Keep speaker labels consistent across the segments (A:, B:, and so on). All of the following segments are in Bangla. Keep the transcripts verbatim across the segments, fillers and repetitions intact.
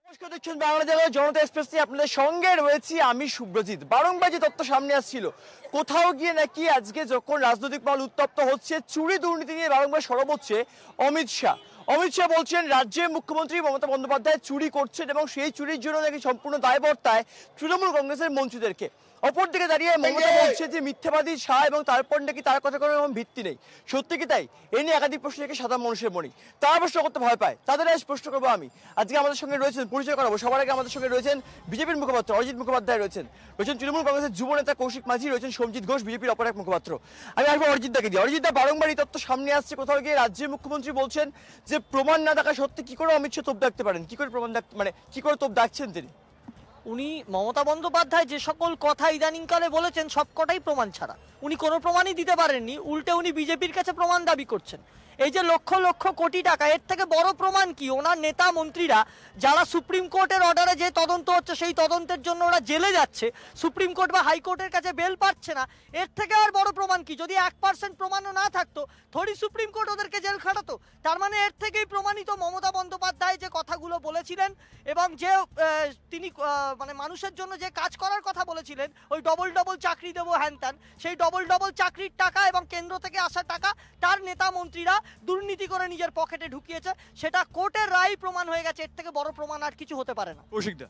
A: নমস্কার, দেখছেন বাংলাদেশ জনতা এক্সপ্রেস নিয়ে আপনাদের সঙ্গে রয়েছি আমি সুব্রজিৎ। বারংবার যে তথ্য সামনে আসছিল, কোথাও গিয়ে নাকি আজকে যখন রাজনৈতিক মহল উত্তপ্ত হচ্ছে, চুরি দুর্নীতি নিয়ে বারংবার সরব হচ্ছে অমিত শাহ। অমিত শাহ বলছেন রাজ্যের মুখ্যমন্ত্রী মমতা বন্দ্যোপাধ্যায় চুরি করছেন এবং সেই চুরির জন্য নাকি সম্পূর্ণ দায়বর্তায় তৃণমূল কংগ্রেসের মন্ত্রীদেরকে। অপরদিকে দাঁড়িয়ে মমতা বলছে যে মিথ্যাবাদী শাহ এবং তারপর নাকি তার কথা কোনো রকম ভিত্তি নেই। সত্যি কি তাই? এ নিয়ে একাধিক প্রশ্ন থেকে সাধারণ মানুষের মনে, তারা প্রশ্ন করতে ভয় পায়, তাদের আজ প্রশ্ন করবো আমি। আজকে আমাদের সঙ্গে রয়েছেন, পরিচয় করাবো সবার আগে আমাদের সঙ্গে রয়েছেন বিজেপির মুখপাত্র অরিজিৎ মুখোপাধ্যায়, রয়েছেন রয়েছেন তৃণমূল কংগ্রেসের যুব নেতা কৌশিক মাঝি, রয়েছেন সঞ্জিত ঘোষ বিজেপির অপর এক মুখপাত্র। আমি আসবো অরিজিৎ দাকে দিয়ে। অরিজিৎ দা, বারংবার এই তথ্য সামনে আসছে, কোথাও গিয়ে রাজ্যের মুখ্যমন্ত্রী বলছেন যে প্রমাণ না থাকা সত্যি কি করে অমিত শাহ তোপ ডাকতে পারেন, কি করে প্রমাণ মানে কি করে তোপ ডাকছেন তিনি?
B: উনি মমতা বন্দ্যোপাধ্যায় যে সকল কথা ইদানিংকালে বলেছেন সবকটাই প্রমাণ ছাড়া, উনি কোনো প্রমাণই দিতে পারেননি। উল্টে উনি বিজেপির কাছে প্রমাণ দাবি করছেন। এই যে লক্ষ লক্ষ কোটি টাকা, এর থেকে বড় প্রমাণ কি? ওনার নেতা মন্ত্রীরা যারা সুপ্রিম কোর্টের অর্ডারে যে তদন্ত হচ্ছে সেই তদন্তের জন্য ওরা জেলে যাচ্ছে, সুপ্রিম কোর্ট বা হাইকোর্টের কাছে বেল পাচ্ছে না, এর থেকে আর বড় প্রমাণ কি? যদি এক পার্সেন্ট প্রমাণও না থাকতো, থোড়ি সুপ্রিম কোর্ট ওদেরকে জেল খাটাতো? তার মানে এর থেকেই প্রমাণিত মমতা বন্দ্যোপাধ্যায় যে কথাগুলো বলেছিলেন এবং যে তিনি মানে মানুষের জন্য যে কাজ করার কথা বলেছিলেন, ওই ডবল ডবল চাকরি দেবো হ্যান ত্যান, সেই ডবল ডবল চাকরির টাকা এবং কেন্দ্র থেকে আসা টাকা তার নেতা মন্ত্রীরা দুর্নীতি করে নিজের পকেটে ঢুকিয়েছে, সেটা কোর্টের রায় প্রমাণ হয়ে গেছে। এর থেকে বড় প্রমাণ আর কিছু হতে পারে না।
A: কৌশিকদা,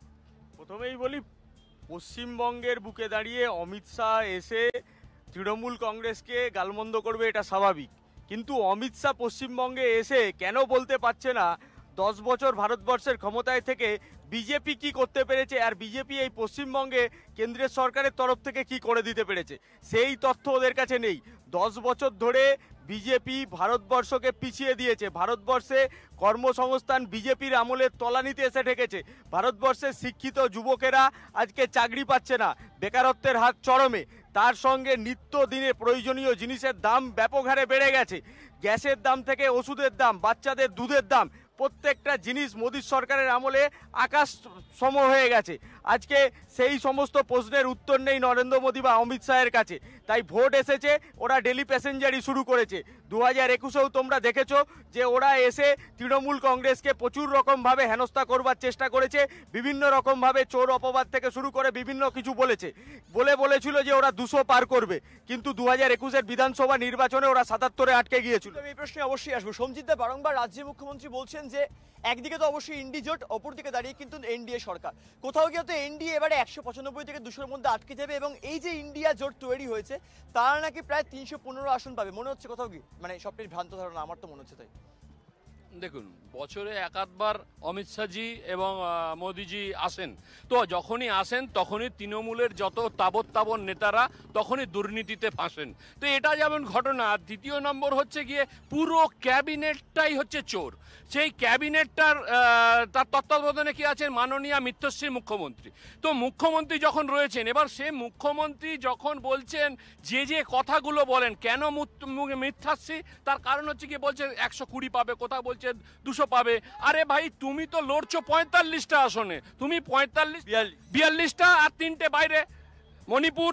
C: প্রথমেই বলি, পশ্চিমবঙ্গের বুকে দাঁড়িয়ে অমিত শাহ এসে তৃণমূল কংগ্রেসকে গালমন্দ করবে, এটা স্বাভাবিক। কিন্তু অমিত শাহ পশ্চিমবঙ্গে এসে কেন বলতে পারছে না দশ বছর ভারতবর্ষের ক্ষমতায় থেকে বিজেপি কি করতে পেরেছে, আর বিজেপি এই পশ্চিমবঙ্গে কেন্দ্রের সরকারের তরফ থেকে কি করে দিতে পেরেছে, সেই তথ্য ওদের কাছে নেই। দশ বছর ধরে বিজেপি ভারতবর্ষকে পিছিয়ে দিয়েছে। ভারতবর্ষে কর্মসংস্থান বিজেপির আমলে তলানিতে এসে ঠেকেছে। ভারতবর্ষের শিক্ষিত যুবকেরা আজকে চাকরি পাচ্ছে না, বেকারত্বের হাত চরমে। তার সঙ্গে নিত্য দিনে প্রয়োজনীয় জিনিসের দাম ব্যাপক হারে বেড়ে গেছে। গ্যাসের দাম থেকে ওষুধের দাম, বাচ্চাদের দুধের দাম, প্রত্যেকটা জিনিস মোদী সরকারের আমলে আকাশ সম হয়ে গেছে। আজকে সেই সমস্ত প্রশ্নের উত্তর নেই নরেন্দ্র মোদী বা অমিত শাহের কাছে। তাই ভোট এসেছে, ওরা ডেলি প্যাসেঞ্জারই শুরু করেছে। দু হাজার একুশেও তোমরা দেখেছো যে ওরা এসে তৃণমূল কংগ্রেসকে প্রচুর রকমভাবে হেনস্থা করবার চেষ্টা করেছে। বিভিন্ন রকমভাবে চোর অপবাদ থেকে শুরু করে বিভিন্ন কিছু বলেছে, বলে বলেছিল যে ওরা দুশো পার করবে, কিন্তু দু হাজার একুশের বিধানসভা নির্বাচনে ওরা সাতাত্তরে আটকে গিয়েছিল।
A: এই প্রশ্নে অবশ্যই আসবো। সঞ্জিত দা, বারংবার রাজ্যের মুখ্যমন্ত্রী বলছেন যে একদিকে তো অবশ্যই ইন্ডি জোট, অপরদিকে দাঁড়িয়ে কিন্তু এনডিএ সরকার। কোথাও গিয়ে তো এনডিএ এবারে একশো পঁচানব্বই থেকে দুশোর মধ্যে আটকে যাবে এবং এই যে ইন্ডিয়া জোট তৈরি হয়েছে তারা নাকি প্রায় তিনশো পনেরো আসন পাবে মনে হচ্ছে। কোথাও গিয়ে মানে সবটাই ভ্রান্ত ধারণা, আমার তো মনে হচ্ছে তাই।
D: দেখুন, বছরে এক আধবার অমিত শাহজি এবং মোদিজি আসেন, তো যখনই আসেন তখনই তৃণমূলের যত তাবৎ তাবৎ নেতারা তখনই দুর্নীতিতে ফাঁসেন। তো এটা যেমন ঘটনা। দ্বিতীয় নম্বর হচ্ছে গিয়ে পুরো ক্যাবিনেটটাই হচ্ছে চোর। সেই ক্যাবিনেটটার তার তত্ত্বাবধানে কি আছেন মাননীয় মিথ্যশ্রী মুখ্যমন্ত্রী। তো মুখ্যমন্ত্রী যখন রয়েছেন, এবার সে মুখ্যমন্ত্রী যখন বলছেন যে যে কথাগুলো বলেন, কেন মিথ্যাশ্রী, তার কারণ হচ্ছে গিয়ে বলছে একশো কুড়ি পাবে, কোথাও বলছে দুশো পাবে। আরে ভাই, তুমি তো লড়ছো পঁয়তাল্লিশটা আসনে, তুমি পঁয়তাল্লিশ বিয়াল্লিশটা আর তিনটে বাইরে মণিপুর,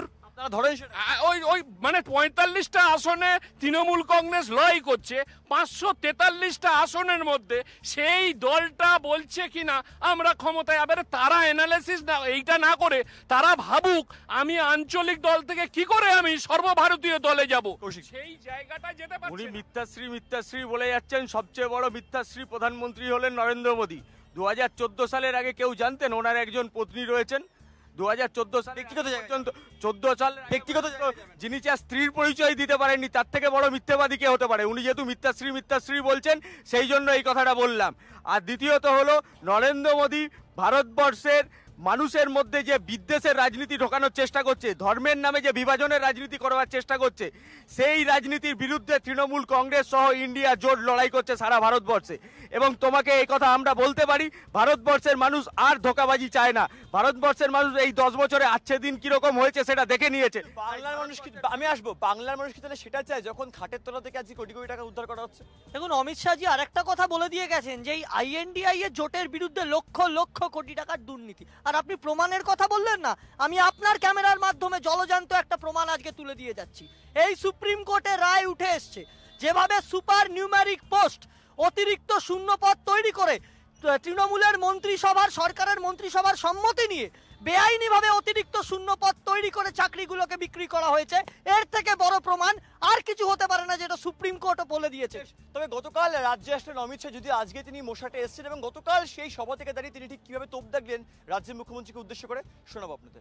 D: ওই ওই মানে পঁয়তাল্লিশটা আসনে তৃণমূল কংগ্রেস লড়াই করছে। পাঁচশো তেতাল্লিশটা আসনের মধ্যে সেই দলটা বলছে কিনা আমরা ক্ষমতায়। আবার তারা অ্যানালিসিস না এইটা না করে তারা ভাবুক আমি আঞ্চলিক দল থেকে কি করে আমি সর্বভারতীয় দলে যাব, সেই জায়গাটা যেতে পারছে।
C: উনি মিথ্যাশ্রী মিথ্যাশ্রী বলে যাচ্ছেন। সবচেয়ে বড় মিথ্যাশ্রী প্রধানমন্ত্রী হলেন নরেন্দ্র মোদী। দু হাজার চোদ্দ সালের আগে কেউ জানতেন ওনার একজন পত্নী রয়েছেন? দু হাজার চোদ্দ সালে চোদ্দ সাল ব্যক্তিগত যিনি যা স্ত্রীর পরিচয় দিতে পারেননি, তার থেকে বড় মিথ্যাবাদী কে হতে পারে? উনি যেহেতু মিথ্যাশ্রী মিথ্যাশ্রী বলছেন, সেই জন্য এই কথাটা বললাম। আর দ্বিতীয়ত হলো, নরেন্দ্র মোদী ভারতবর্ষের মানুষের মধ্যে যে বিদ্বেষের রাজনীতি ঢোকানোর চেষ্টা করছে, ধর্মের নামে যে বিভাজনের রাজনীতি করার চেষ্টা করছে, সেই রাজনীতির বিরুদ্ধে তৃণমূল কংগ্রেস সহ ইন্ডিয়া জোট লড়াই করছে সারা ভারতবর্ষে। এবং তোমাকে এই কথা আমরা বলতে পারি, ভারতবর্ষের মানুষ আর ধোঁকাবাজি চায় না। ভারতবর্ষের মানুষ এই দশ বছরে আজকে দিন কিরকম হয়েছে সেটা দেখে নিয়েছে।
A: বাংলার মানুষ কি, আমি আসবো, বাংলার মানুষ কি তাহলে সেটা চায় যখন খাটের তলা থেকে আজকে কোটি কোটি টাকা উদ্ধার করা হচ্ছে?
B: দেখুন, অমিত শাহজি আরেকটা কথা বলে দিয়ে গেছেন যে এই আইএনডিআই এর জোটের বিরুদ্ধে লক্ষ লক্ষ কোটি টাকার দুর্নীতি। আর আপনি প্রমাণের কথা বললেন না, আমি আপনার ক্যামেরার মাধ্যমে জলজান্ত একটা প্রমাণ আজকে তুলে দিয়ে যাচ্ছি। এই সুপ্রিম কোর্টের রায় উঠে এসছে, যেভাবে সুপার নিউমেরিক পোস্ট অতিরিক্ত শূন্য পদ তৈরি করে তৃণমূলের মন্ত্রিসভার সরকারের মন্ত্রিসভার সম্মতি নিয়ে বেআইনিভাবে অতিরিক্ত শূন্য পদ তৈরি করে চাকরিগুলোকে বিক্রি করা হয়েছে, এর থেকে বড় প্রমাণ আর কিছু হতে পারে না, যেটা সুপ্রিম কোর্টও বলে দিয়েছে।
A: তবে গতকাল রাজ্যে আসলেন অমিত শাহ, যদি আজকে তিনি মোশাটে এসেছেন এবং গতকাল সেই সভা থেকে দাঁড়িয়ে তিনি ঠিক কিভাবে তোপ দাগলেন রাজ্যের মুখ্যমন্ত্রীকে উদ্দেশ্য করে, শোনাবো আপনাদের।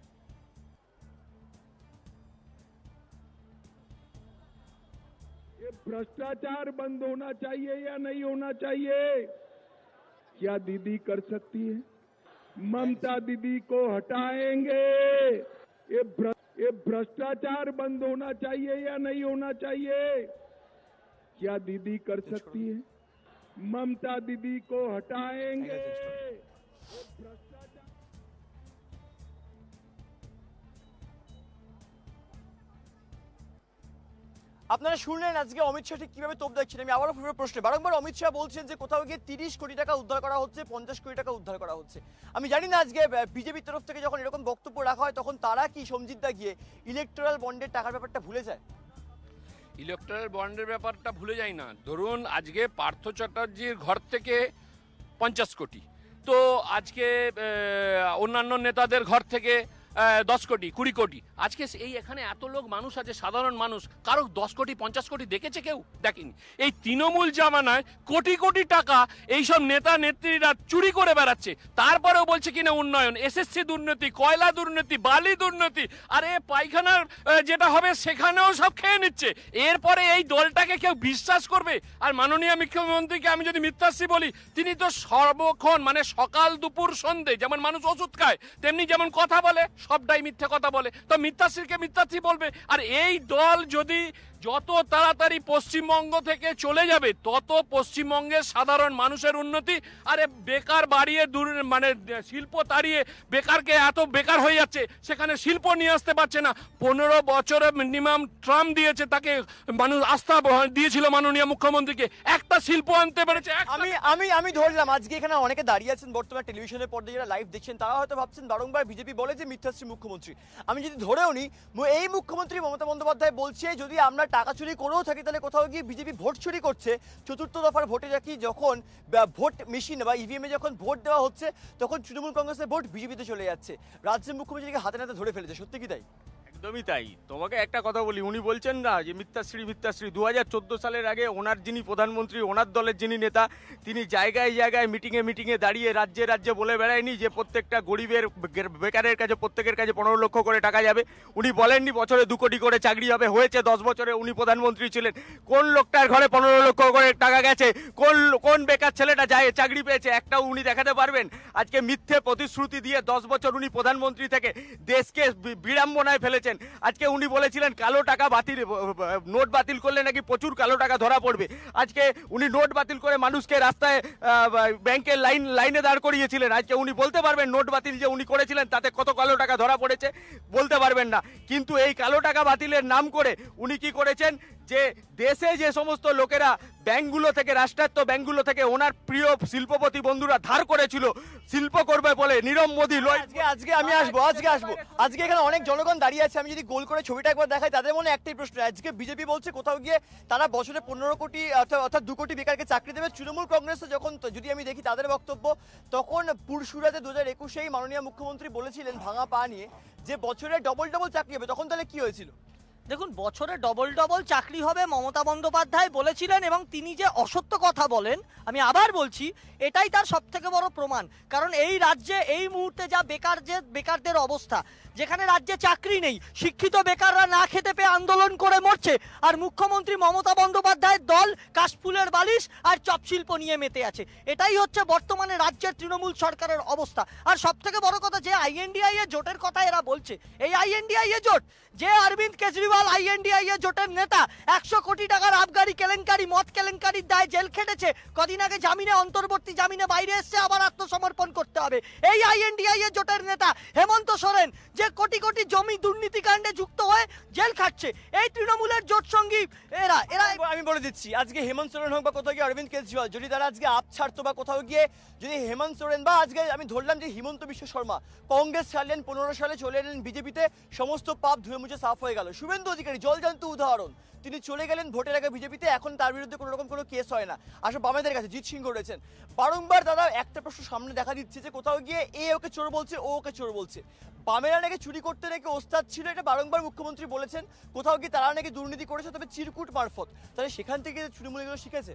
E: ये भ्रष्टाचार बंद होना चाहिए या नहीं होना चाहिए? क्या दीदी कर सकती है? ममता दीदी को हटाएंगे। ये भ्र, ये भ्रष्टाचार बंद होना चाहिए या नहीं होना चाहिए? क्या दीदी कर सकती है? ममता दीदी को हटाएंगे।
A: আপনারা শুনলেন আজকে অমিত শাহ ঠিক কিভাবে তোপ দেখছেন। আমি আবারও ফেরত প্রশ্নে বারংবার অমিত শাহ বলছেন যে কোথাও গিয়ে তিরিশ কোটি টাকা উদ্ধার করা হচ্ছে, পঞ্চাশ কোটি টাকা উদ্ধার করা হচ্ছে। আমি জানি না আজকে বিজেপির তরফ থেকে যখন এরকম বক্তব্য রাখা হয় তখন তারা কি সঞ্জিতদা গিয়ে ইলেকট্রাল বন্ডের টাকার ব্যাপারটা ভুলে যায়?
D: ইলেকট্রাল বন্ডের ব্যাপারটা ভুলে যাই না। ধরুন আজকে পার্থ চ্যাটার্জির ঘর থেকে পঞ্চাশ কোটি, তো আজকে অন্যান্য নেতাদের ঘর থেকে দশ কোটি কুড়ি কোটি। আজকে এই এখানে এত লোক মানুষ আছে, সাধারণ মানুষ, কারো দশ কোটি পঞ্চাশ কোটি দেখেছে? কেউ দেখেনি। এই তৃণমূল জামানায় কোটি কোটি টাকা এইসব নেতা নেত্রীরা চুরি করে বেড়াচ্ছে, তারপরেও বলছে কিনা উন্নয়ন। এসএসসি দুর্নীতি, কয়লা দুর্নীতি, বালি দুর্নীতি, আর এ পায়খানার যেটা হবে সেখানেও সব খেয়ে নিচ্ছে। এরপরে এই দলটাকে কেউ বিশ্বাস করবে? আর মাননীয় মুখ্যমন্ত্রীকে আমি যদি মিথ্যাশ্রী বলি, তিনি তো সর্বক্ষণ মানে সকাল দুপুর সন্ধে যেমন মানুষ ওষুধ খায় তেমনি যেমন কথা বলে, সবটাই মিথ্যে কথা বলে। তো মিথ্যাশ্রীকে মিথ্যাশ্রী বলবে। আর এই দল যদি যত তাড়াতাড়ি পশ্চিমবঙ্গ থেকে চলে যাবে তত পশ্চিমবঙ্গের সাধারণ মানুষের উন্নতি। আরে বেকার বাড়িয়ে দূর মানে শিল্প তাড়িয়ে বেকারকে এত বেকার হয়ে যাচ্ছে, সেখানে শিল্প নিয়ে আসতে পারছে না। পনেরো বছরে মিনিমাম ট্রাম দিয়েছে, তাকে মানুষ আস্থা দিয়েছিল মাননীয় মুখ্যমন্ত্রীকে, একটা শিল্প আনতে পেরেছে।
A: আমি আমি আমি ধরলাম আজকে এখানে অনেকে দাঁড়িয়ে আছেন বর্তমানে টেলিভিশনের পর্দায় যারা লাইভ দেখছেন, তারা হয়তো ভাবছেন বারংবার বিজেপি বলে যে মিথ্যাশ্রী মুখ্যমন্ত্রী। আমি যদি ধরেও নিই এই মুখ্যমন্ত্রী মমতা বন্দ্যোপাধ্যায় বলছে যদি আমরা টাকা চুরি করেও থাকি তাহলে কোথাও গিয়ে বিজেপি ভোট চুরি করছে। চতুর্থ দফার ভোটে যাকি যখন ভোট মেশিন বা ইভিএমে যখন ভোট দেওয়া হচ্ছে তখন তৃণমূল কংগ্রেসের ভোট বিজেপিতে চলে যাচ্ছে। রাজ্যের মুখ্যমন্ত্রীকে হাতে নাতে ধরে ফেলেছে, সত্যি কি তাই?
C: একদমই তাই। তোমাকে একটা কথা বলি, উনি বলছেন না যে মিথ্যাশ্রী মিথ্যাশ্রী। দু হাজার চোদ্দো সালের আগে ওনার যিনি প্রধানমন্ত্রী, ওনার দলের যিনি নেতা, তিনি জায়গায় জায়গায় মিটিংয়ে মিটিংয়ে দাঁড়িয়ে রাজ্যে রাজ্যে বলে বেড়ায়নি যে প্রত্যেকটা গরিবের বেকারের কাছে প্রত্যেকের কাছে পনেরো লক্ষ করে টাকা যাবে। উনি বলেননি বছরে দু কোটি করে চাকরি হবে। হয়েছে দশ বছরে উনি প্রধানমন্ত্রী ছিলেন। কোন লোকটার ঘরে পনেরো লক্ষ করে টাকা গেছে? কোন কোন বেকার ছেলেটা যায় চাকরি পেয়েছে? একটাও উনি দেখাতে পারবেন? আজকে মিথ্যে প্রতিশ্রুতি দিয়ে দশ বছর উনি প্রধানমন্ত্রী থেকে দেশকে বিড়ম্বনায় ফেলেছেন। আজকে উনি বলেছিলেন কালো টাকা বাতিল, নোট বাতিল করলে নাকি প্রচুর কালো টাকা ধরা পড়বে। আজকে উনি নোট বাতিল করে মানুষকে রাস্তায় ব্যাংকের লাইন লাইনে দাঁড় করিয়েছিলেন। আজকে উনি বলতে পারবেন নোট বাতিল যে উনি করেছিলেন তাতে কত কালো টাকা ধরা পড়েছে? বলতে পারবেন না। কিন্তু এই কালো টাকা বাতিলের নাম করে উনি কি করেছেন যে দেশে যে সমস্ত লোকেরা ব্যাংকগুলো থেকে, রাষ্ট্রায়ত্ত ব্যাংকগুলো থেকে ওনার প্রিয় শিল্পপতি বন্ধুরা ধার করেছিল শিল্প করবে বলে, নীরব মোদী
A: আজকে আজকে আমি আসবো আজকে আসবো আজকে এখানে অনেক জনগণ দাঁড়িয়ে আছে। আমি যদি গোল করে ছবিটা একবার দেখাই তাদের মনে একটাই প্রশ্ন। আজকে বিজেপি বলছে কোথাও গিয়ে তারা বছরে পনেরো কোটি অর্থাৎ দু কোটি বেকারকে চাকরি দেবে। তৃণমূল কংগ্রেসে যখন যদি আমি দেখি তাদের বক্তব্য, তখন পুরসুরাতে দু হাজার একুশেই মাননীয় মুখ্যমন্ত্রী বলেছিলেন ভাঙা পা নিয়ে যে বছরে ডবল ডবল চাকরি হবে। তখন তাহলে কি হয়েছিল?
B: দেখুন, বছরে ডবল ডবল চাকরি হবে মমতা বন্দ্যোপাধ্যায় বলেছিলেন, এবং তিনি যে অসত্য কথা বলেন আমি আবার বলছি এটাই তার সব থেকে বড় প্রমাণ। কারণ এই রাজ্যে এই মুহূর্তে যা বেকার যে বেকারদের অবস্থা, যেখানে রাজ্যে চাকরি নেই, শিক্ষিত বেকাররা না খেতে পেয়ে আন্দোলন করে মরছে, আর মুখ্যমন্ত্রী মমতা বন্দ্যোপাধ্যায়ের দল কাশফুলের বালিশ আর চপশিল্প নিয়ে মেতে আছে। এটাই হচ্ছে বর্তমানে রাজ্যের তৃণমূল সরকারের অবস্থা। আর সব থেকে বড় কথা, যে আইএনডিআই এ জোটের কথা এরা বলছে, এই আইএনডিআই এ জোট, যে অরবিন্দ কেজরিওয়াল আইএনডিআই এ জোটের নেতা, একশো কোটি টাকার আবগারি কেলেঙ্কারি, মদ কেলেঙ্কারির দায়ে জেল খেটেছে, কদিন আগে জামিনে, অন্তর্বর্তী জামিনে বাইরে এসছে, আবার আত্মসমর্পণ করতে হবে। এই আইএনডিআই এ জোটের নেতা হেমন্ত সোরেন, যে কোটি কোটি জমি দুর্নীতিকাণ্ডে যুক্ত হয়ে জেল খাটছে, এই তৃণমূলের জোট সঙ্গী এরা এরা
A: আমি বলে দিচ্ছি আজকে হেমন্ত সোরেন হোক বা কোথাও গিয়ে অরবিন্দ কেজরিওয়াল, যদি তারা আজকে আপ ছাড়তো বা কোথাও গিয়ে যদি হেমন্ত সোরেন বা আজকে আমি ধরলাম যে হিমন্ত বিশ্ব শর্মা কংগ্রেস ছাড়লেন, পনেরো সালে চলে এলেন বিজেপিতে, সমস্ত পাপ ধুয়ে মুছে সাফ হয়ে গেল। শুভেন্দু শুভেন্দু অধিকারী জলজান্ত উদাহরণ, তিনি চলে গেলেন ভোটের আগে বিজেপিতে, এখন তার বিরুদ্ধে কোনো রকম কোনো কেস হয় না। আসলে বামেদের কাছে জিৎ সিংহ রয়েছেন, বারংবার দাদা একটা প্রশ্ন সামনে দেখা দিচ্ছে যে কোথাও গিয়ে এ ওকে চোর বলছে, ও ওকে চোর বলছে। বামেরা নাকি চুরি করতে নাকি ওস্তাদ ছিল, এটা বারংবার মুখ্যমন্ত্রী বলেছেন। কোথাও গিয়ে তারা নাকি দুর্নীতি করেছে, তবে চিরকুট মারফত। তাহলে সেখান থেকে তৃণমূল এগুলো শিখেছে।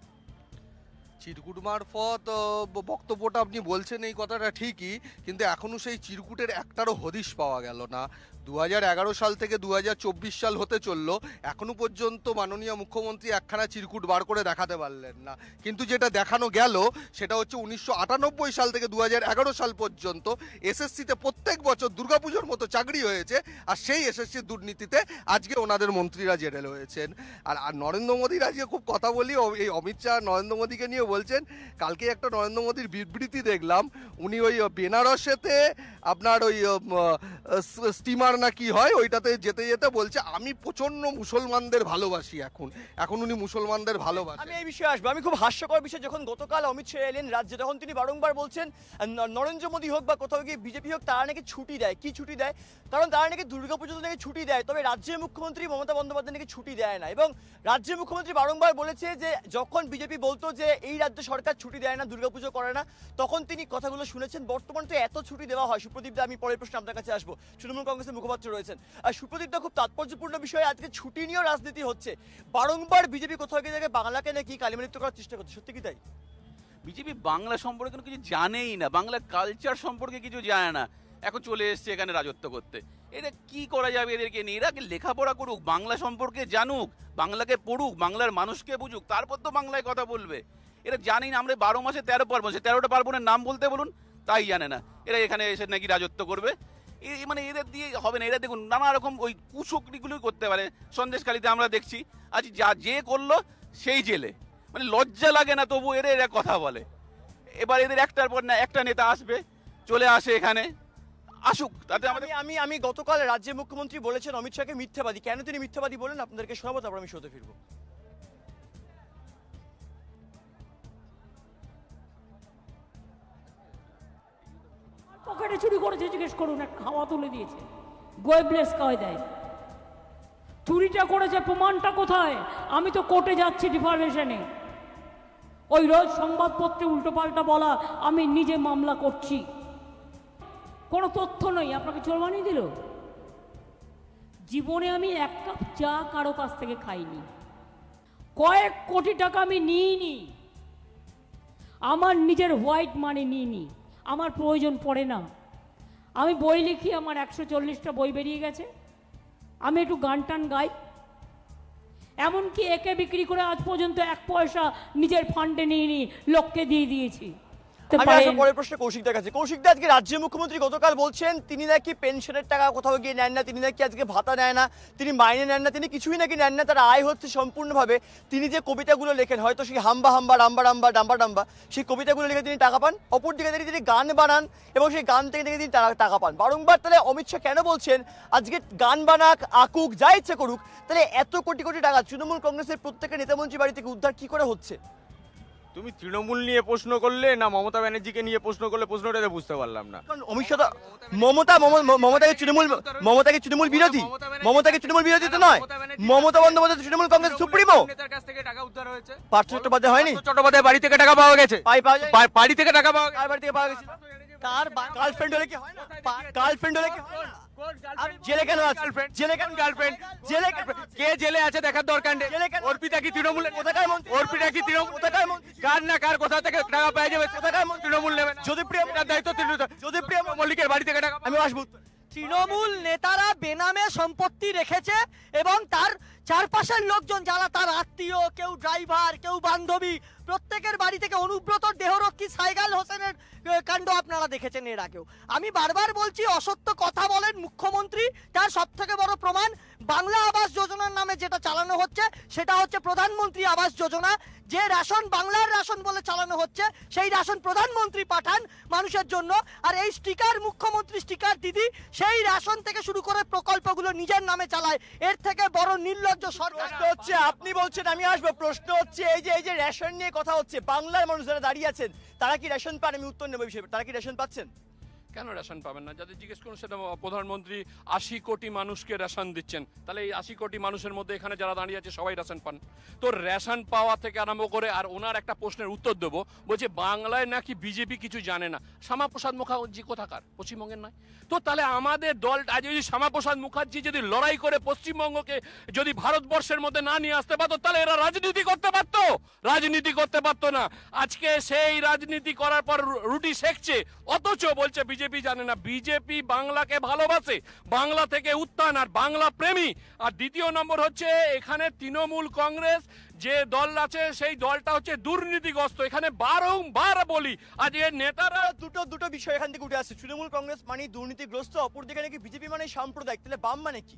F: চিরকুট মারফত বক্তব্যটা আপনি বলছেন, এই কথাটা ঠিকই, কিন্তু এখনো সেই চিরকুটের একটারও হদিশ পাওয়া গেল না। দু হাজার এগারো সাল থেকে দু হাজার চব্বিশ সাল হতে চললো, এখনো পর্যন্ত মাননীয় মুখ্যমন্ত্রী একখানা চিরকুট বার করে দেখাতে পারলেন না। কিন্তু যেটা দেখানো গেল সেটা হচ্ছে উনিশশো আটানব্বই সাল থেকে দু হাজার এগারো সাল পর্যন্ত এসএসসিতে প্রত্যেক বছর দুর্গাপুজোর মতো চাকরি হয়েছে, আর সেই এসএসসির দুর্নীতিতে আজকে ওনাদের মন্ত্রীরা জেলে রয়েছেন। আর আর নরেন্দ্র মোদীর আজকে খুব কথা বলি, এই অমিত শাহ নরেন্দ্র মোদীকে নিয়ে বলছেন, কালকে একটা নরেন্দ্র মোদীর বিবৃতি দেখলাম, উনি ওই বেনারসেতে আপনার ওই স্টিমার না কি হয় ওইটাতে যেতে যেতে বলছে আমি প্রচন্ড মুসলমানদের ভালোবাসি। এখন এখন উনি মুসলমানদের ভালোবাসেন।
A: আমি এই বিষয়ে আসবো। আমি খুব হাস্যকর বিষয়, যখন গতকাল অমিত শাহ এলেন রাজ্যে, তখন তিনি বারংবার বলছেন নরেন্দ্র মোদী হোক বা কোথাও গিয়ে বিজেপি হোক, তারা নাকি ছুটি দেয়। কি ছুটি দেয়? কারণ তারা নাকি দুর্গাপুজোতে নাকি ছুটি দেয়, তবে রাজ্যের মুখ্যমন্ত্রী মমতা বন্দ্যোপাধ্যায় নাকি ছুটি দেয় না। এবং রাজ্যের মুখ্যমন্ত্রী বারংবার বলেছে যে যখন বিজেপি বলতো যে এই রাজ্য সরকার ছুটি দেয় না, দুর্গাপুজো করে না, তখন তিনি কথাগুলো শুনেছেন। বর্তমানে তো এত ছুটি দেওয়া হয়। সুপ্রদীপ দা, আমি পরের প্রশ্ন আপনার কাছে আসবো। তৃণমূল কংগ্রেসের মুখপাত্র রয়েছেন, আর সুপ্রদীপ দা, খুব তাৎপর্যপূর্ণ বিষয়, আজকে ছুটি নিয়েও রাজনীতি হচ্ছে। বারংবার বিজেপি কোথাও গিয়ে দেখে বাংলাকে নাকি কালিমালিপ্ত করার চেষ্টা করছে, সত্যি কি তাই?
G: বিজেপি বাংলা সম্পর্কে কোনো কিছু জানেই না, বাংলা কালচার সম্পর্কে কিছু জানে না, এখন চলে এসছে এখানে রাজত্ব করতে। এটা কি করা যাবে এদেরকে নিয়ে? এরা লেখাপড়া করুক, বাংলা সম্পর্কে জানুক, বাংলাকে পড়ুক, বাংলার মানুষকে বুঝুক, তারপর তো বাংলায় কথা বলবে। এরা জানি না, আমরা বারো মাসে তেরো পার্বণ, সে তেরোটা পার্বণের নাম বলতে বলুন, তাই জানে না। এরা এখানে এসে নাকি রাজত্ব করবে, এই মানে এদের দিয়ে হবে না। এরা দেখুন নানা রকম ওই কুচক্রিগুলোই করতে পারে। সন্দেশখালিতে আমরা দেখছি আজ যা যে করলো সেই জেলে, মানে লজ্জা লাগে না তবু এরা এরা কথা বলে। এবার এদের একটার পর না একটা নেতা আসবে, চলে আসে এখানে, আসুক, তাতে আমাদের।
A: আমি আমি গতকাল রাজ্যের মুখ্যমন্ত্রী বলেছেন অমিত শাহকে মিথ্যাবাদী। কেন তিনি মিথ্যাবাদী বলেন আপনাদেরকে শোনাবো, তারপর আমি শোতে ফিরবো।
H: পকেটে চুরি করেছে জিজ্ঞেস করুন, একটা হাওয়া তুলে দিয়েছে, গোয়েবলেস কায়দায় চুরিটা করেছে। প্রমাণটা কোথায়? আমি তো কোর্টে যাচ্ছি ডিফরমেশনে, ওই রোজ সংবাদপত্রে উল্টোপাল্টা বলা, আমি নিজে মামলা করছি, কোনো তথ্য নেই, আপনাকে চোর বানিয়ে দিল। জীবনে আমি এক কাপ চা কারো কাছ থেকে খাইনি, কয়েক কোটি টাকা আমি নিইনি, আমার নিজের হোয়াইট মানি নিইনি, আমার প্রয়োজন পড়ে না। আমি বই লিখি, আমার একশো চল্লিশটা বই বেরিয়ে গেছে, আমি একটু গান টান গাই, এমনকি একে বিক্রি করে আজ পর্যন্ত এক পয়সা নিজের ফান্ডে নিইনি, লোককে দিয়ে দিয়েছি।
A: আমি আসলে পরের প্রশ্ন কৌশিকদার কাছে। কৌশিকদা, আজকে রাজ্যের মুখ্যমন্ত্রী গতকাল বলছেন তিনি নাকি পেনশনের টাকা কোথাও গিয়ে নেন না, তিনি নাকি আজকে ভাতা নেয় না, তিনি মাইনে নেন না, তিনি কিছুই নাকি নেন না, তার আয় হচ্ছে সম্পূর্ণভাবে তিনি যে কবিতাগুলো লেখেন, হয়তো সেই হাম্বা হাম্বা রাম্বা রাম্বা ডাম্বা ডাম্বা, সেই কবিতাগুলো লিখে তিনি টাকা পান। অপরদিকে তিনি তিনি গান বানান এবং সেই গান থেকে তিনি টাকা পান। বারংবার তাহলে অমিত শাহ কেন বলছেন আজকে গান বানাক, আঁকুক, যা ইচ্ছে করুক, তাহলে এত কোটি কোটি টাকা তৃণমূল কংগ্রেসের প্রত্যেকের নেতামন্ত্রী বাড়ি থেকে উদ্ধার কি করে হচ্ছে?
C: তুমি তৃণমূল নিয়ে প্রশ্ন করলে না মমতা ব্যানার্জিকে নিয়ে প্রশ্ন করলে, প্রশ্নটা বুঝতে পারলাম না।
A: কারণ অমিত শাহ মমতা মমতাকে তৃণমূল মমতাকে তৃণমূল বিরোধী, মমতাকে তৃণমূল বিরোধী তো নয়, মমতা বন্দ্যোপাধ্যায় তৃণমূল কংগ্রেস সুপ্রিমো।
C: নেতার কাছ থেকে টাকা উদ্ধার হয়েছে,
A: পার্থ চট্টোপাধ্যায় হয়নি?
C: চট্টোপাধ্যায় বাড়ি থেকে টাকা পাওয়া গেছে, বাড়ি থেকে টাকা পাওয়া
A: কার বাড়ি থেকে পাওয়া গেছিল?
B: তার
A: গার্লফ্রেন্ড হলে কি হয় না? গার্লফ্রেন্ড হলে কি হয় না? জেলে কেন আছে? জেলে কেন গার্লফ্রেন্ড? জেলে
C: কে জেলে আছে দেখার দরকার নেই। অর্পিতা কি তৃণমূলের?
A: কোথাকার মন্ত্রী?
C: অর্পিতা কি তৃণমূল?
A: কোথাকার মন্ত্রী?
C: কার না কার কোথা থেকে টাকা পেয়ে যাবে,
A: কোথাকার মন্ত্রী?
C: তৃণমূল নেবে না।
A: যদি প্রিয়
C: এটার দায়িত্ব তৃণমূল।
A: যদি প্রিয়
C: মল্লিকের বাড়ি থেকে টাকা,
A: আমি আসবো।
B: তৃণমূল নেতারা বেনামে সম্পত্তি রেখেছে এবং তার চারপাশের লোকজন যারা তার আত্মীয়, কেউ ড্রাইভার, কেউ বান্ধবী, প্রত্যেকের বাড়ি থেকে অনুব্রত দেহরক্ষী সাইগাল হোসেনের কাণ্ড আপনারা দেখেছেন এর আগেও। আমি বারবার বলছি, অসত্য কথা বলেন মুখ্যমন্ত্রী, তার সব থেকে বড় প্রমাণ বাংলা আবাস যোজনার নামে যেটা চালানো হচ্ছে, সেটা হচ্ছে প্রধানমন্ত্রী আবাস যোজনা। যে রেশন বাংলার রেশন বলে চালানো হচ্ছে, সেই রেশন প্রধানমন্ত্রী পাঠান মানুষের জন্য, আর এই স্টিকার মুখ্যমন্ত্রী স্টিকার দিদি সেই রেশন থেকে শুরু করে প্রকল্পগুলো নিজের নামে চালায়। এর থেকে বড় নির্লজ্জ সরকার
A: হচ্ছে আপনি বলছেন, আমি আসবো। প্রশ্ন হচ্ছে এই যে এই যে রেশন নিয়ে কথা হচ্ছে, বাংলার মানুষ যারা দাঁড়িয়ে আছেন তারা কি রেশন পান? আমি উত্তর নেব বিষয়ে, তারা কি রেশন পাচ্ছেন?
D: কেন রেশন পাবেন না? যাদের জিজ্ঞেস করুন, সেটা প্রধানমন্ত্রী আশি কোটি মানুষকে রেশন দিচ্ছেন, তাহলে এই আশি কোটি মানুষের মধ্যে এখানে যারা দাঁড়িয়ে আছে সবাই রেশন পান। তো রেশন পাওয়া থেকে আরম্ভ করে, আর ওনার একটা প্রশ্নের উত্তর দেবো, বলছে বাংলায় নাকি বিজেপি কিছু জানে না। শ্যামাপ্রসাদ মুখার্জি কোথাকার? পশ্চিমবঙ্গের নয় তো? তাহলে আমাদের দল আজ যদি শ্যামাপ্রসাদ মুখার্জি যদি লড়াই করে পশ্চিমবঙ্গকে যদি ভারতবর্ষের মধ্যে না নিয়ে আসতে পারতো, তাহলে এরা রাজনীতি করতে পারতো? রাজনীতি করতে পারতো না। আজকে সেই রাজনীতি করার পর রুটি সেকছে, অথচ বলছে বিজেপি জানে না। বিজেপি বাংলাকে ভালোবাসে, বাংলা থেকে উত্থান আর বাংলা প্রেমী। আর দ্বিতীয় নম্বর হচ্ছে এখানে তৃণমূল কংগ্রেস যে দল আছে সেই দলটা হচ্ছে দুর্নীতিগ্রস্ত। এখানে বারংবার বলি, আজ এর নেতারা
A: দুটো দুটো বিষয় এখান থেকে উঠে আসছে। তৃণমূল কংগ্রেস মানে দুর্নীতিগ্রস্ত, অপরদিকে নাকি বিজেপি মানে সাম্প্রদায়িক। তাহলে বাম মানে কি?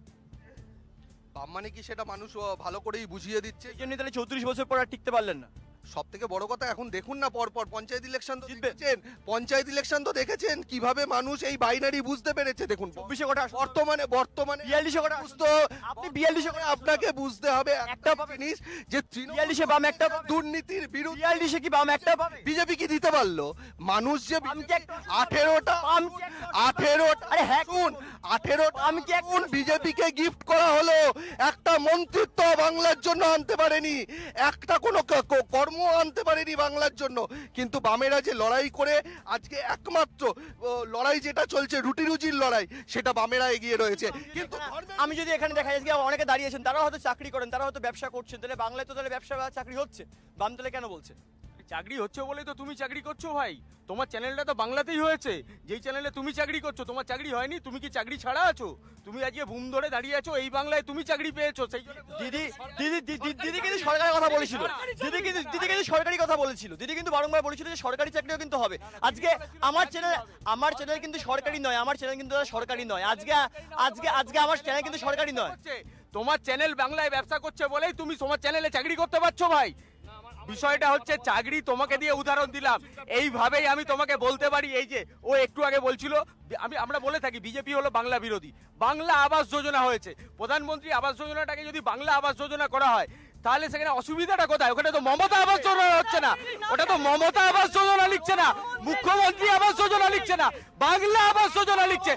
F: বাম মানে কি সেটা মানুষ আহ, ভালো করেই বুঝিয়ে দিচ্ছে।
A: এই জন্য তাহলে চৌত্রিশ বছর পর আর টিকতে পারলেন না।
F: সব থেকে বড় কথা, এখন দেখুন না, পর পর পঞ্চায়েত ইলেকশন তো
A: জিতবে।
F: দেখেছেন, পঞ্চায়েত ইলেকশন তো দেখেছেন কিভাবে মানুষ এই বাইনারি বুঝতে পেরেছে। দেখুন
A: চব্বিশে কটা আসন?
F: বর্তমানে বর্তমানে
A: বিয়াল্লিশে কটা আসন?
F: বুঝতে
A: আপনি বিয়াল্লিশে
F: করে
A: কটা আসন?
F: আপনাকে বুঝতে হবে একটা
A: একটা পাবে।
F: জিনিস, যে তৃণমূল
A: বিয়াল্লিশে বাম একটা পাবে।
F: দুর্নীতির বিরুদ্ধে
A: বিয়াল্লিশে কি বাম একটা পাবে?
F: বিজেপি কি দিতে পারলো? মানুষ যে
A: বাম কি একটা-
F: আঠেরোটা
A: বাম কি একটা-
F: আঠেরোটা
A: আরে হ্যাঁ,
F: শুন, আঠেরোটা
A: বাম কি একটা-
F: বিজেপিকে গিফট করা হলো, একটা মন্ত্রিত্ব বাংলার জন্য আনতে পারেনি, একটা কোনো ক- ক- কর্ম আনতে পারেনি বাংলার জন্য। কিন্তু বামেরা যে লড়াই করে আজকে একমাত্র ও, লড়াই যেটা চলছে রুটি রুজির লড়াই, সেটা বামেরা এগিয়ে রয়েছে। কিন্তু ধর্মের-
A: আমি যদি এখানে দেখা যায় অনেকে দাঁড়িয়েছেন, তারা হয়তো চাকরি করেন, তারা হয়তো ব্যবসা করছেন, তাহলে বাংলায় তো তাহলে ব্যবসা বা চাকরি হচ্ছে, বাম তাহলে কেন বলছে?
C: চাকরি হচ্ছে বলেই তো তুমি চাকরি করছো ভাই। তোমার চ্যানেলটা তো বাংলাতেই হয়েছে, যেই চ্যানেলে তুমি চাকরি করছো। তোমার চাকরি হয়নি, তুমি কি চাকরি ছাড়া আছো? তুমি আজকে বুম ধরে দাঁড়িয়ে আছো, এই বাংলায় তুমি চাকরি পেয়েছো। সেই জন্য
A: দিদি দিদি দিদি- দিদি কিন্তু সরকারি কথা বলেছিল, দিদি কিন্তু দিদি কিন্তু সরকারি কথা বলেছিল, দিদি কিন্তু বারংবার বলেছিল যে সরকারি চাকরিও কিন্তু হবে। আজকে আমার চ্যানেল আমার চ্যানেল কিন্তু সরকারি নয়, আমার চ্যানেল কিন্তু সরকারি নয়। আজকে আজকে আজকে আমার চ্যানেল কিন্তু সরকারি নয়।
C: হচ্ছে, তোমার চ্যানেল বাংলায় ব্যবসা করছে বলেই তুমি তোমার চ্যানেলে চাকরি করতে পারছো ভাই। বিষয়টা হচ্ছে চাকরি তোমাকে দিয়ে উদাহরণ দিলাম, এইভাবেই আমি তোমাকে বলতে পারি। এই যে ও একটু আগে বলছিল, আমি আমরা বলে থাকি বিজেপি হলো বাংলা বিরোধী। বাংলা আবাস যোজনা হয়েছে, প্রধানমন্ত্রী আবাস যোজনাটাকে যদি বাংলা আবাস যোজনা করা হয়, তাহলে সেখানে অসুবিধাটা কোথায়? ওখানে তো মমতা আবাস যোজনা হচ্ছে না, ওটা তো মমতা আবাস যোজনা লিখছে না, মুখ্যমন্ত্রী আবাস যোজনা লিখছে না, বাংলা আবাস যোজনা লিখছে।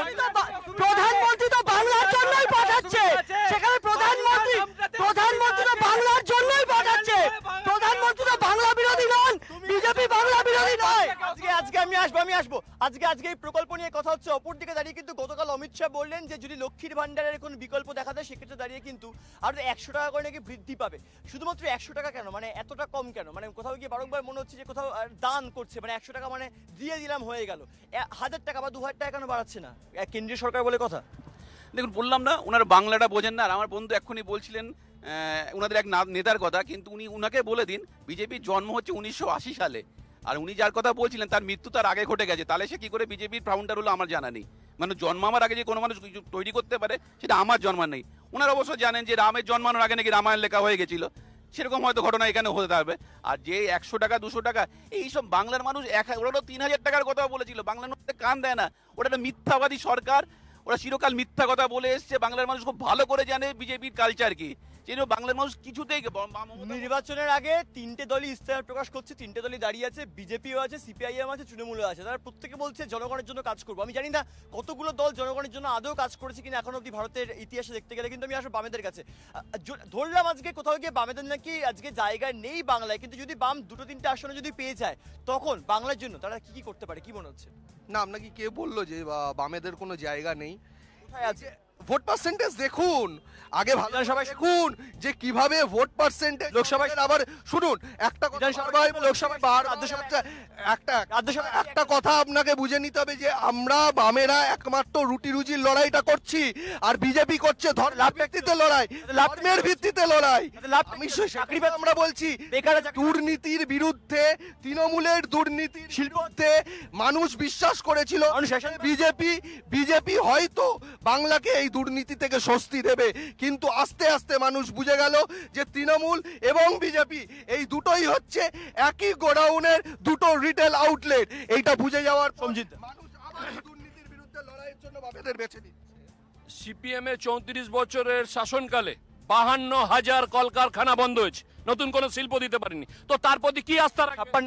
B: প্রধানমন্ত্রী তো বাংলার জন্যই পাঠাচ্ছে, সেখানে প্রধানমন্ত্রী প্রধানমন্ত্রী তো বাংলার জন্যই পাঠাচ্ছে। প্রধানমন্ত্রী তো বাংলা বিরোধী নন, বিজেপি বাংলা বিরোধী নয়।
A: আজকে আজকে আমি আসবো আমি আসবো আজকে আজকে এই প্রকল্প নিয়ে কথা হচ্ছে। অপরদিকে দাঁড়িয়ে কিন্তু গতকাল অমিত শাহ বললেন যে যদি লক্ষ্মীর ভান্ডারের কোনো বিকল্প দেখা যায়, সেক্ষেত্রে দাঁড়িয়ে কিন্তু আর একশো টাকা করে নাকি বৃদ্ধি পাবে। শুধুমাত্র একশো টাকা কেন, মানে এতটা কম কেন? মানে কোথাও গিয়ে বারংবার মনে হচ্ছে যে কোথাও আহ, দান করছে, মানে একশো টাকা মানে দিয়ে দিলাম হয়ে গেল, এ- হাজার টাকা বা দু হাজার টাকা কেন বাড়াচ্ছে না? এ, কেন্দ্রীয় সরকার বলে কথা।
G: দেখুন, বললাম না ওনার বাংলাটা বোঝেন না। আর আমার বন্ধু এক্ষুনি বলছিলেন আহ, ওনাদের এক না- নেতার কথা, কিন্তু উনি উনাকে বলে দিন বিজেপির জন্ম হচ্ছে উনিশশো আশি সালে, আর উনি যার কথা বলছিলেন তার মৃত্যু তার আগে ঘটে গেছে। তাহলে সে কি করে বিজেপির ফাউন্ডার হলো আমার জানা নেই। মানে জন্মাবার আগে যে কোনো মানুষ কিছু তৈরি করতে পারে, সেটা আমার জন্ম নেই। ওনারা অবশ্য জানেন যে রামের জন্মানোর আগে নাকি রামায়ণ লেখা হয়ে গেছিল, সেরকম হয়তো ঘটনা এখানে হতে পারবে। আর যে একশো টাকা দুশো টাকা এইসব বাংলার মানুষ এক ওরা তো তিন হাজার টাকার কথা বলেছিল, বাংলার মধ্যে কান দেয় না। ওটা একটা মিথ্যাবাদী সরকার, ওরা চিরকাল মিথ্যা কথা বলে এসছে। বাংলার মানুষ খুব ভালো করে জানে বিজেপির কালচার কি, সেই জন্য বাংলার মানুষ কিছুতেই
A: নির্বাচনের আগে তিনটে দলই ইস্তেহার প্রকাশ করছে, তিনটে দলই দাঁড়িয়ে আছে, বিজেপিও আছে, সিপিআইএম আছে, তৃণমূলও আছে। তারা প্রত্যেকে বলছে জনগণের জন্য কাজ করবো। আমি জানি না কতগুলো দল জনগণের জন্য আদৌ কাজ করেছে কিনা এখন অব্দি ভারতের ইতিহাসে দেখতে গেলে, কিন্তু আমি আসলে বামেদের কাছে আহ, জ- ধরলাম আজকে কোথাও গিয়ে বামেদের নাকি আজকে জায়গা নেই বাংলায়, কিন্তু যদি বাম দুটো তিনটে আসনে যদি পেয়ে যায়, তখন বাংলার জন্য তারা কি কি করতে পারে, কি মনে হচ্ছে?
F: না, আপনাকে কে বললো যে বা- বামেদের কোনো জায়গা নেই?
A: কোথায় আছে?
F: ভোট পার্সেন্টেজ দেখুন আগে, ভালো
A: বিধানসভায়
F: দেখুন যে কিভাবে ভোট পার্সেন্টেজ
A: লোকসভায়-
F: আবার শুনুন একটা কথা
A: বিধানসভায়-
F: বারবার-
A: লোকসভায়-
F: বার-
A: রাজ্যসভায়-
F: একটা
A: রাজ্যসভায়-
F: একটা কথা আপনাকে বুঝে নিতে হবে যে আমরা বামেরা একমাত্র রুটি রুজির লড়াইটা করছি, আর বিজেপি করছে ধর্মের ভিত্তিতে লড়াই, ধর্মের ভিত্তিতে লড়াই। আমি চাকরি আমরা বলছি
A: বেকার চাকরি-
F: দুর্নীতির বিরুদ্ধে, তৃণমূলের দুর্নীতির বিরুদ্ধে মানুষ বিশ্বাস করেছিল
A: মানুষ এসে-
F: বিজেপি বিজেপি হয়তো বাংলাকে এই দুর্নীতি থেকে স্বস্তি দেবে, কিন্তু আস্তে আস্তে মানুষ বুঝে গেল যে তৃণমূল এবং বিজেপি এই দুটোই হচ্ছে একই গোডাউনের দুটো রিটেল আউটলেট। এইটা বুঝে যাওয়ার পর
A: সঞ্জিত।
F: মানুষ আবার এই দুর্নীতির বিরুদ্ধে লড়াইয়ের জন্য বামেদের বেছে নিচ্ছে।
D: সিপিএম এর চৌত্রিশ বছরের শাসনকালে বাহান্ন হাজার কলকারখানা বন্ধ হয়েছে, নতুন কোনো শিল্প দিতে পারেনি। তো তার প্রতি কি আস্থা রাখবেন?
A: ছাপ্পান্ন আছে।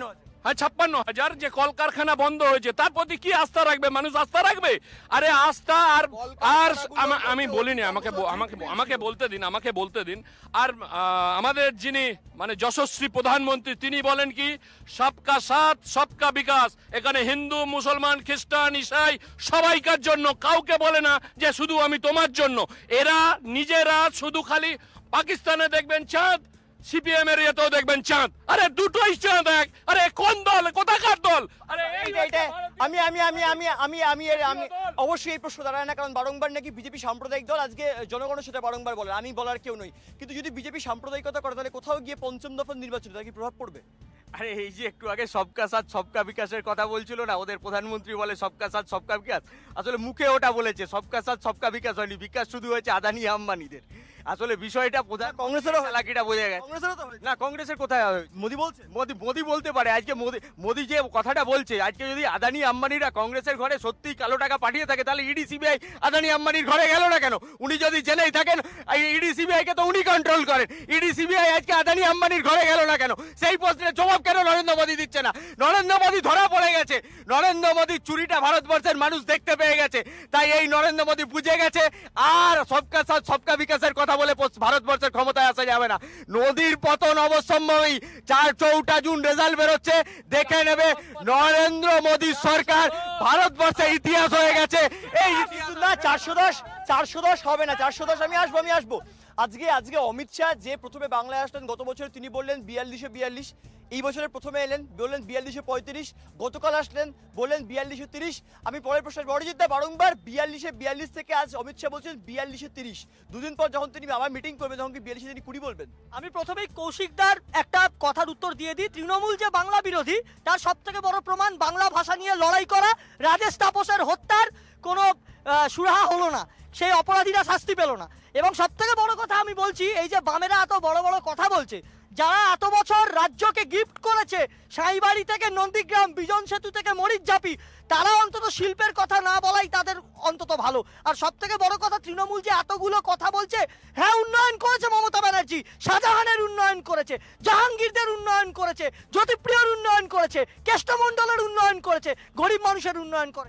D: হ্যাঁ ছাপ্পান্ন হাজার যে কলকারখানা বন্ধ হয়েছে তার প্রতি কি আস্থা রাখবে মানুষ? আস্থা রাখবে? আরে আস্থা আর আর আমা- আমি বলিনি, আমাকে ব- আমাকে আমাকে বলতে দিন আমাকে বলতে দিন আর আহ, আমাদের যিনি মানে যশস্বী প্রধানমন্ত্রী তিনি বলেন কি সবকা সাথ সবকা বিকাশ, এখানে হিন্দু মুসলমান খ্রিস্টান ইসাই সবাইকার জন্য, কাউকে বলে না যে শুধু আমি তোমার জন্য। এরা নিজেরা শুধু খালি পাকিস্তানে দেখবেন চাঁদ, সিপিএম এর ইয়েতেও দেখবেন চাঁদ, আরে দুটোই চাঁদ এক। আরে কোন দল, কোথাকার দল? আরে এই
A: এইটা- এইটা আমি আমি আমি আমি আমি আমি এর- আমি অবশ্যই এই প্রশ্ন দাঁড়ায় না, কারণ বারংবার নাকি বিজেপি সাম্প্রদায়িক দল, আজকে জনগণের সাথে বারংবার বলেন, আমি বলার কেউ নই, কিন্তু যদি বিজেপি সাম্প্রদায়িকতা করে তাহলে কোথাও গিয়ে পঞ্চম দফার নির্বাচনে তার কি প্রভাব পড়বে?
C: আরে এই যে একটু আগে সবকা সাথ সবকা বিকাশের কথা বলছিল না, ওদের প্রধানমন্ত্রী বলে সবকা সাথ সবকা বিকাশ, আসলে মুখে ওটা বলেছে, সবকা সাথ সবকা বিকাশ হয়নি, বিকাশ শুধু হয়েছে আদানি আম্বানিদের। আসলে বিষয়টা প্রধান
A: কংগ্রেসেরও হয়েছে।
C: চালাকিটা বোঝা গেছে।
A: কংগ্রেসেরও তো হয়েছে।
C: না কংগ্রেসের কোথায় হবে?
A: মোদি বলছে
C: মোদি মোদি বলতে পারে, আজকে মোদি মোদি যে কথাটা বলছে, আজকে যদি আদানি আম্বানিরা কংগ্রেসের ঘরে সত্যিই কালো টাকা পাঠিয়ে থাকে তাহলে ইডি সিবিআই আদানি আম্বানির ঘরে গেল না কেন? উনি যদি জেনেই থাকেন, ইডি সিবিআই কে তো উনি কন্ট্রোল করেন, ইডি সিবিআই আজকে আদানি আম্বানির ঘরে গেল না কেন? সেই প্রশ্নের জবাব কেন নরেন্দ্র মোদি দিচ্ছে না? নরেন্দ্র মোদি ধরা পড়ে গেছে, নরেন্দ্র মোদি চুরিটা ভারতবর্ষের মানুষ দেখতে পেয়ে গেছে, তাই এই নরেন্দ্র মোদি বুঝে গেছে আর সবকা সাথ সবকা বিকাশের কথা বলে পশ্চ- ভারতবর্ষের ক্ষমতায় আসা যাবে না। নদীর পতন অবশ্যম্ভাবী, চার চৌঠা জুন রেজাল্ট বেরোচ্ছে, দেখে নেবে নরেন্দ্র মোদী সরকার ভারতবর্ষের ইতিহাস হয়ে গেছে। এই ইতিহাস
A: না চারশো দশ চারশো দশ হবে না, চারশো দশ আমি আসবো আমি আসবো আজকে আজকে অমিত শাহ যে প্রথমে বাংলায় আসলেন গত বছর, তিনি বললেন বিয়াল্লিশে বিয়াল্লিশ, এই বছরের প্রথমে এলেন বললেন বিয়াল্লিশে পঁয়ত্রিশ, গতকাল আসলেন বললেন বিয়াল্লিশে তিরিশ। আমি পরের প্রশ্ন বড়জিৎ দা বারংবার বিয়াল্লিশে বিয়াল্লিশ থেকে আজ অমিত শাহ বলছেন বিয়াল্লিশে তিরিশ, দুদিন পর যখন তিনি আবার মিটিং করবেন তখন কি বিয়াল্লিশে তিনি কুড়ি বলবেন?
B: আমি প্রথমেই কৌশিকদার একটা কথার উত্তর দিয়ে দিই। তৃণমূল যে বাংলা বিরোধী তার সব থেকে বড় প্রমাণ বাংলা ভাষা নিয়ে লড়াই করা, রাজেশ তাপসের হত্যার কোনো আহ, সুরাহা হলো না, সেই অপরাধীরা শাস্তি পেল না। এবং সব থেকে বড় কথা আমি বলছি, এই যে বামেরা এত বড় বড় কথা বলছে, যারা এত বছর রাজ্যকে গিফট করেছে সাইবাড়ি থেকে নন্দীগ্রাম, বিজন সেতু থেকে মরিচঝাপি, তারা অন্তত শিল্পের কথা না বলাই তাদের অন্তত ভালো। আর সব থেকে বড় কথা, তৃণমূল যে এতগুলো কথা বলছে, হ্যাঁ উন্নয়ন করেছে মমতা ব্যানার্জি, শাহজাহানের উন্নয়ন করেছে, জাহাঙ্গীরদের উন্নয়ন করেছে, জ্যোতিপ্রিয়র উন্নয়ন করেছে, কেষ্টমণ্ডলের উন্নয়ন করেছে, গরিব মানুষের উন্নয়ন করে।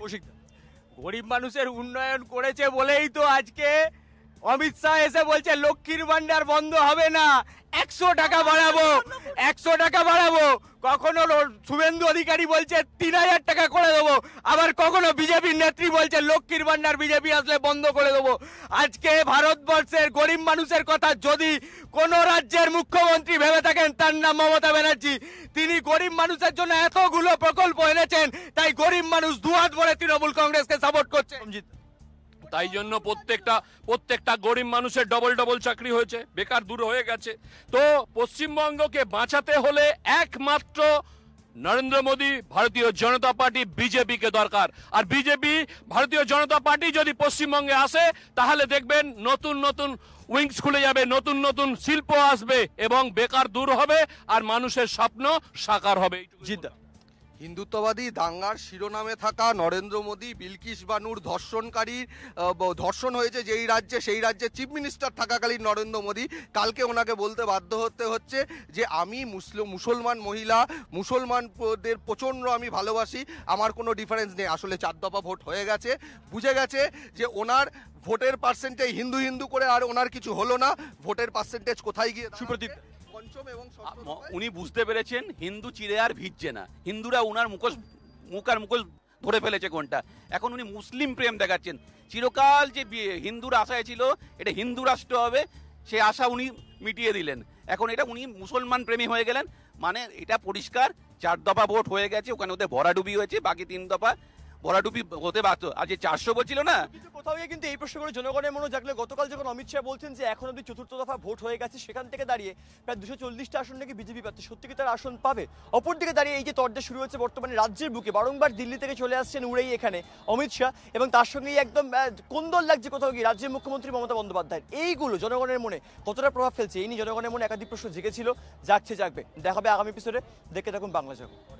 C: গরিব মানুষের উন্নয়ন করেছে বলেই তো আজকে অমিত শাহ এসে বলছে লক্ষ্মীর ভান্ডার বন্ধ হবে না, একশো টাকা বাড়াবো, একশো টাকা বাড়াবো। কখনো র- শুভেন্দু অধিকারী বলছে তিন হাজার টাকা করে দেবো, আবার কখনো বিজেপির নেত্রী বলছে লক্ষ্মীর ভান্ডার বিজেপি আসলে বন্ধ করে দেবো। আজকে ভারতবর্ষের গরিব মানুষের কথা যদি কোন রাজ্যের মুখ্যমন্ত্রী ভেবে থাকেন তার নাম মমতা ব্যানার্জি। তিনি গরিব মানুষের জন্য এতগুলো প্রকল্প এনেছেন, তাই গরিব মানুষ দুহাত ভরে তৃণমূল কংগ্রেসকে সাপোর্ট করছে।
D: তাই জন্য প্রত্যেকটা প্রত্যেকটা গরিব মানুষের ডবল ডবল চাকরি হয়েছে, বেকার দূর হয়ে গেছে। তো পশ্চিমবঙ্গকে বাঁচাতে হলে একমাত্র নরেন্দ্র মোদী, ভারতীয় জনতা পার্টি, বিজেপিকে দরকার। আর বিজেপি, ভারতীয় জনতা পার্টি যদি পশ্চিমবঙ্গে আসে তাহলে দেখবেন নতুন নতুন উইংস খুলে যাবে, নতুন নতুন শিল্প আসবে এবং বেকার দূর হবে আর মানুষের স্বপ্ন সাকার হবে।
A: জিদ্দা
F: হিন্দুত্ববাদী দাঙ্গার শিরোনামে থাকা নরেন্দ্র মোদী বিলকিস বানুর ধর্ষণকারীর আহ, ব- ধর্ষণ হয়েছে যেই রাজ্যে, সেই রাজ্যে চিফ মিনিস্টার থাকাকালীন নরেন্দ্র মোদী কালকে ওনাকে বলতে বাধ্য হতে হচ্ছে যে আমি মুসলিম মুসলমান মহিলা, মুসলমানদের প্রচণ্ড আমি ভালোবাসি, আমার কোনো ডিফারেন্স নেই। আসলে চার দফা ভোট হয়ে গেছে, বুঝে গেছে যে ওনার ভোটের পার্সেন্টেজ হিন্দু হিন্দু করে আর ওনার কিছু হলো না, ভোটের পার্সেন্টেজ কোথায় গিয়ে দাঁড়াবে?
A: সুপ্রদীপ
F: পঞ্চম এবং ষষ্ঠ
G: আ- ম-
F: দফায়
G: উনি বুঝতে পেরেছেন হিন্দু চিড়ে আর ভিজছে না, হিন্দুরা উনার মুখোশ মুখ আর মুখোশ ধরে ফেলেছে কোনটা। এখন উনি মুসলিম প্রেম দেখাচ্ছেন। চিরকাল যে বি- হিন্দুর আশায় ছিল এটা হিন্দু রাষ্ট্র হবে, সে আশা উনি মিটিয়ে দিলেন। এখন এটা উনি মুসলমান প্রেমী হয়ে গেলেন। মানে এটা পরিষ্কার চার দফা ভোট হয়ে গেছে, ওখানে ওদের ভরাডুবি হয়েছে, বাকি তিন দফা ভরাডুবি হতে পারত। আর যে চারশো বলছিল না,
A: কিন্তু কোথাও গিয়ে কিন্তু এই প্রশ্ন করে জনগণের মনে জাগলে, গতকাল যখন অমিত শাহ বলছেন যে এখন অব্দি চতুর্থ দফা ভোট হয়ে গেছে, সেখান থেকে দাঁড়িয়ে প্রায় দুশো চল্লিশটা আসন নাকি বিজেপি পাচ্ছে, সত্যি কি তার আসন পাবে? অপরদিকে দাঁড়িয়ে এই যে তর্জা শুরু হচ্ছে বর্তমানে রাজ্যের বুকে, বারংবার দিল্লি থেকে চলে আসছেন উড়েই এখানে অমিত শাহ, এবং তার সঙ্গেই একদম আহ, কোন্দল লাগছে কোথাও গিয়ে রাজ্যের মুখ্যমন্ত্রী মমতা বন্দ্যোপাধ্যায়। এইগুলো জনগণের মনে কতটা প্রভাব ফেলছে এই নিয়ে জনগণের মনে একাধিক প্রশ্ন জেগেছিল, জাগছে, জাগবে। দেখাবে আগামী এপিসোডে, দেখে থাকুন বাংলা জগৎ।